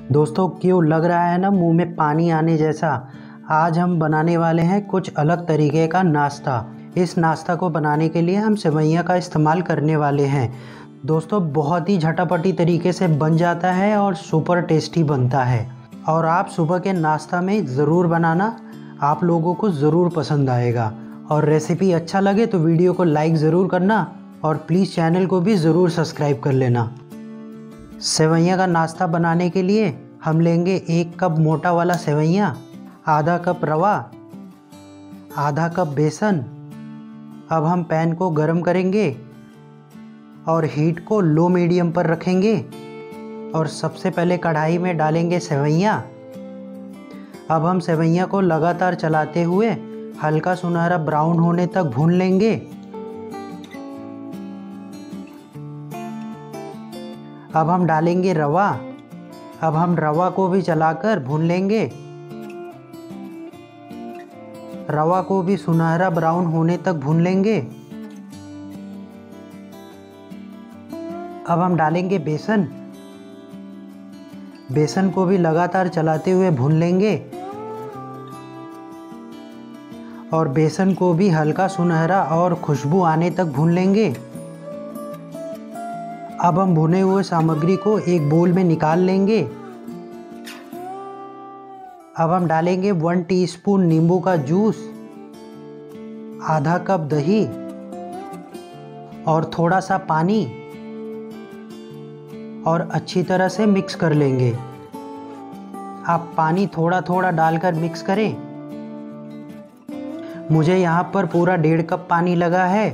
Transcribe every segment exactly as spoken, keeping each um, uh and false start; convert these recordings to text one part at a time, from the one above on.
दोस्तों क्यों लग रहा है ना मुंह में पानी आने जैसा। आज हम बनाने वाले हैं कुछ अलग तरीके का नाश्ता। इस नाश्ता को बनाने के लिए हम सेवइयां का इस्तेमाल करने वाले हैं। दोस्तों बहुत ही झटापटी तरीके से बन जाता है और सुपर टेस्टी बनता है। और आप सुबह के नाश्ता में ज़रूर बनाना, आप लोगों को ज़रूर पसंद आएगा। और रेसिपी अच्छा लगे तो वीडियो को लाइक ज़रूर करना और प्लीज़ चैनल को भी ज़रूर सब्सक्राइब कर लेना। सेवइयां का नाश्ता बनाने के लिए हम लेंगे एक कप मोटा वाला सेवइयां, आधा कप रवा, आधा कप बेसन। अब हम पैन को गरम करेंगे और हीट को लो मीडियम पर रखेंगे और सबसे पहले कढ़ाई में डालेंगे सेवइयां। अब हम सेवइयां को लगातार चलाते हुए हल्का सुनहरा ब्राउन होने तक भून लेंगे। अब हम डालेंगे रवा। अब हम रवा को भी चलाकर भून लेंगे। रवा को भी सुनहरा ब्राउन होने तक भून लेंगे। अब हम डालेंगे बेसन। बेसन को भी लगातार चलाते हुए भून लेंगे और बेसन को भी हल्का सुनहरा और खुशबू आने तक भून लेंगे। अब हम भुने हुए सामग्री को एक बोल में निकाल लेंगे। अब हम डालेंगे वन टीस्पून नींबू का जूस, आधा कप दही और थोड़ा सा पानी और अच्छी तरह से मिक्स कर लेंगे। आप पानी थोड़ा थोड़ा डालकर मिक्स करें। मुझे यहाँ पर पूरा डेढ़ कप पानी लगा है।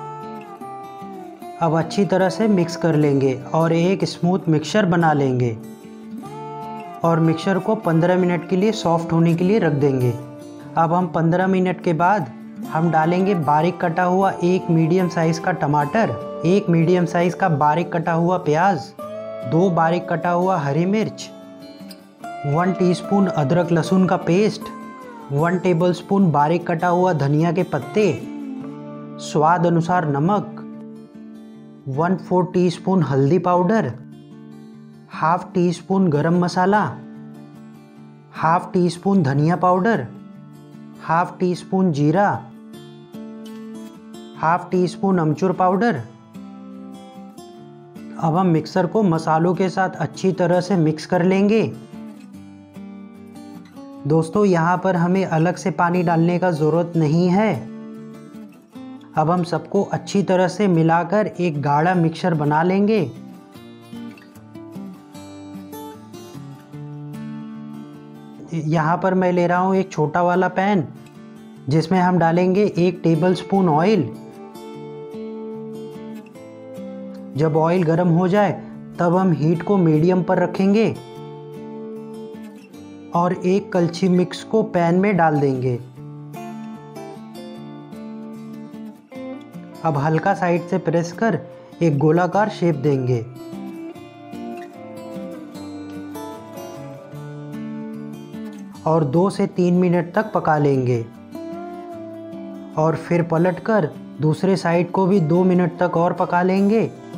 अब अच्छी तरह से मिक्स कर लेंगे और एक स्मूथ मिक्सचर बना लेंगे और मिक्सचर को पंद्रह मिनट के लिए सॉफ्ट होने के लिए रख देंगे। अब हम पंद्रह मिनट के बाद हम डालेंगे बारीक कटा हुआ एक मीडियम साइज़ का टमाटर, एक मीडियम साइज़ का बारीक कटा हुआ प्याज, दो बारीक कटा हुआ हरी मिर्च, वन टीस्पून अदरक लहसुन का पेस्ट, वन टेबलस्पून बारीक कटा हुआ धनिया के पत्ते, स्वाद अनुसार नमक, वन फोर टीस्पून हल्दी powder, half teaspoon garam masala, half teaspoon धनिया पाउडर, हाफ टी स्पून जीरा, हाफ टी स्पून अमचूर पाउडर। अब हम मिक्सर को मसालों के साथ अच्छी तरह से मिक्स कर लेंगे। दोस्तों यहाँ पर हमें अलग से पानी डालने का ज़रूरत नहीं है। अब हम सबको अच्छी तरह से मिलाकर एक गाढ़ा मिक्सचर बना लेंगे। यहाँ पर मैं ले रहा हूँ एक छोटा वाला पैन जिसमें हम डालेंगे एक टेबलस्पून ऑयल। जब ऑयल गर्म हो जाए तब हम हीट को मीडियम पर रखेंगे और एक कलछी मिक्स को पैन में डाल देंगे। अब हल्का साइड से प्रेस कर एक गोलाकार शेप देंगे। और दो से तीन मिनट तक पका लेंगे और फिर पलटकर दूसरे साइड को भी दो मिनट तक और पका लेंगे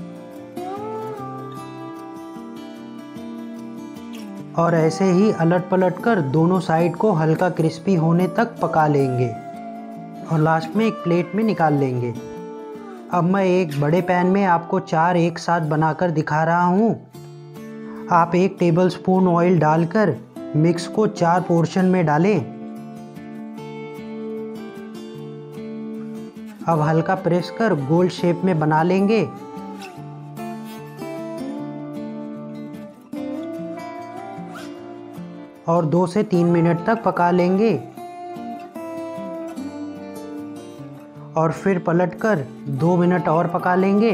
और ऐसे ही अलट पलट कर दोनों साइड को हल्का क्रिस्पी होने तक पका लेंगे और लास्ट में एक प्लेट में निकाल लेंगे। अब मैं एक बड़े पैन में आपको चार एक साथ बनाकर दिखा रहा हूँ। आप एक टेबलस्पून ऑयल डालकर मिक्स को चार पोर्शन में डालें। अब हल्का प्रेस कर गोल शेप में बना लेंगे और दो से तीन मिनट तक पका लेंगे और फिर पलटकर दो मिनट और पका लेंगे।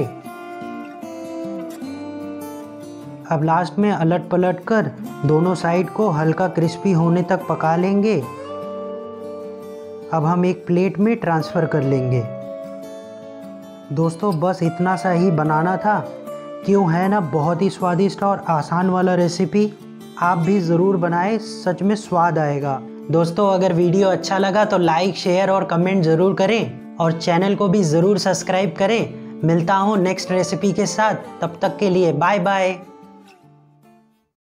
अब लास्ट में अलट पलट कर दोनों साइड को हल्का क्रिस्पी होने तक पका लेंगे। अब हम एक प्लेट में ट्रांसफ़र कर लेंगे। दोस्तों बस इतना सा ही बनाना था। क्यों है ना बहुत ही स्वादिष्ट और आसान वाला रेसिपी। आप भी ज़रूर बनाएं, सच में स्वाद आएगा। दोस्तों अगर वीडियो अच्छा लगा तो लाइक शेयर और कमेंट ज़रूर करें और चैनल को भी ज़रूर सब्सक्राइब करें। मिलता हूँ नेक्स्ट रेसिपी के साथ, तब तक के लिए बाय बाय।